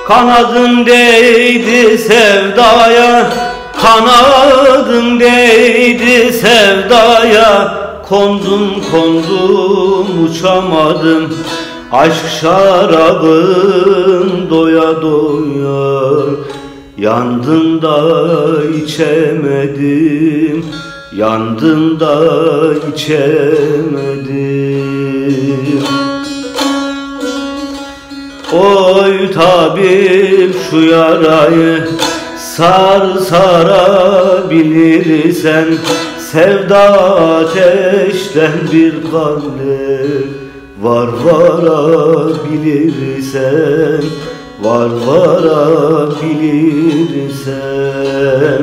Kanadın değdi sevdaya, kanadın değdi sevdaya. Kondum kondum uçamadım, aşk şarabın doya doya. Yandım da içemedim, yandım da içemedim. Oy tabip şu yarayı sar sarabilirsen, sevda ateşten bir kalem var varabilirsen, var varabilirsen.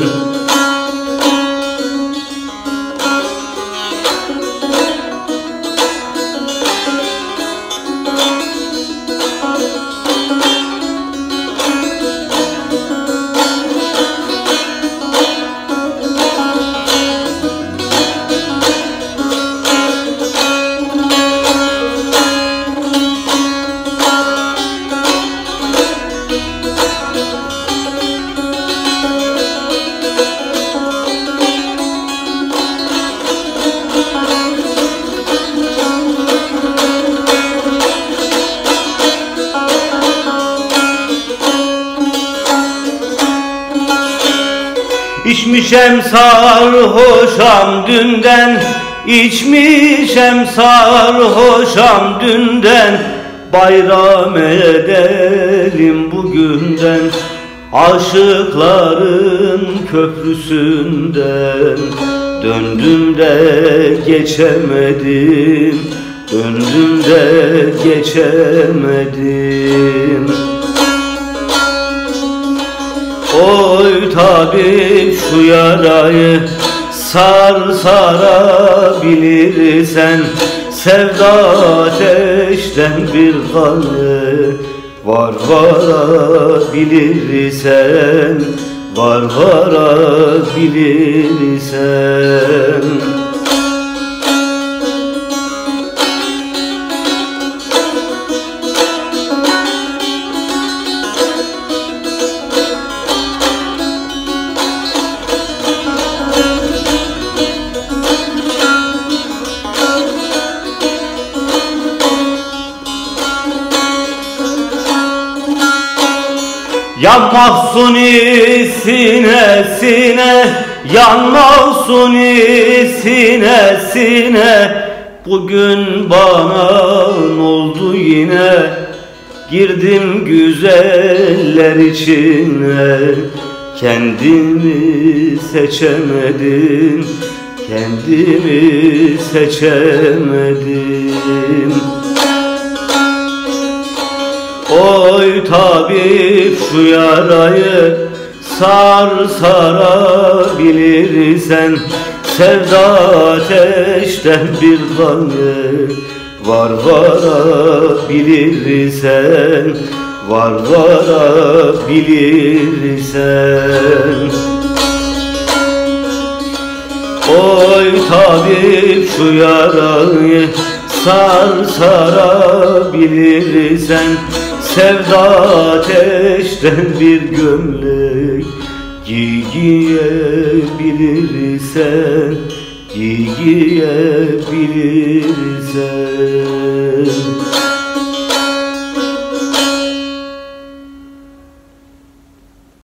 İçmişem sarhoşam dünden, içmişem sarhoşam dünden. Bayram edelim bugünden, aşıkların köprüsünden. Döndüm de geçemedim, döndüm de geçemedim. Oy tabip şu yarayı sar sarabilirsen, sevda ateşten bir kanı var varabilirsen, var varabilirsen. Yanmazsın sinesine, yanmazsın sinesine. Bugün bana oldu yine, girdim güzeller içine. Kendimi seçemedim, kendimi seçemedim. Oy tabip şu yarayı sar sarabilirsen, sevda ateşten bir kanı var varabilirsen, var varabilirsen. Oy tabip şu yarayı sar sarabilirsen, sevda ateşten bir gömlek giyebilirsen, giyebilirsen.